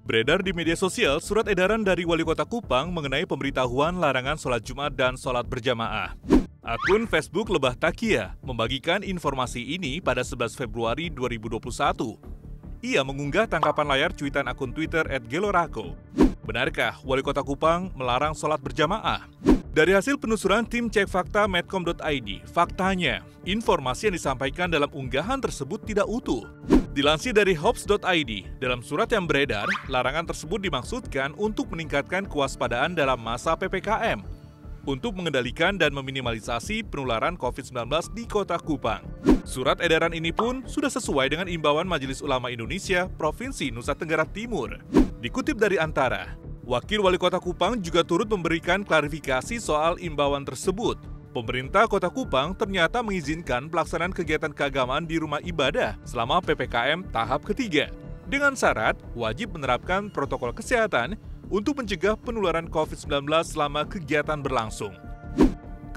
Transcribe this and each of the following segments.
Beredar di media sosial surat edaran dari Wali Kota Kupang mengenai pemberitahuan larangan sholat Jumat dan sholat berjamaah. Akun Facebook Lebah Takia membagikan informasi ini pada 11 Februari 2021. Ia mengunggah tangkapan layar cuitan akun Twitter @gelorako. Benarkah Wali Kota Kupang melarang sholat berjamaah? Dari hasil penelusuran tim cek fakta medcom.id, faktanya informasi yang disampaikan dalam unggahan tersebut tidak utuh. Dilansir dari hops.id, dalam surat yang beredar, larangan tersebut dimaksudkan untuk meningkatkan kewaspadaan dalam masa PPKM untuk mengendalikan dan meminimalisasi penularan COVID-19 di Kota Kupang. Surat edaran ini pun sudah sesuai dengan imbauan Majelis Ulama Indonesia Provinsi Nusa Tenggara Timur. Dikutip dari Antara, Wakil Wali Kota Kupang juga turut memberikan klarifikasi soal imbauan tersebut. Pemerintah Kota Kupang ternyata mengizinkan pelaksanaan kegiatan keagamaan di rumah ibadah selama PPKM tahap ketiga, dengan syarat wajib menerapkan protokol kesehatan untuk mencegah penularan COVID-19 selama kegiatan berlangsung.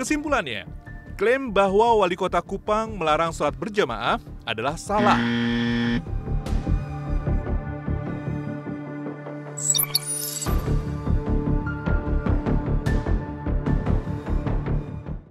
Kesimpulannya, klaim bahwa Wali Kota Kupang melarang sholat berjamaah adalah salah.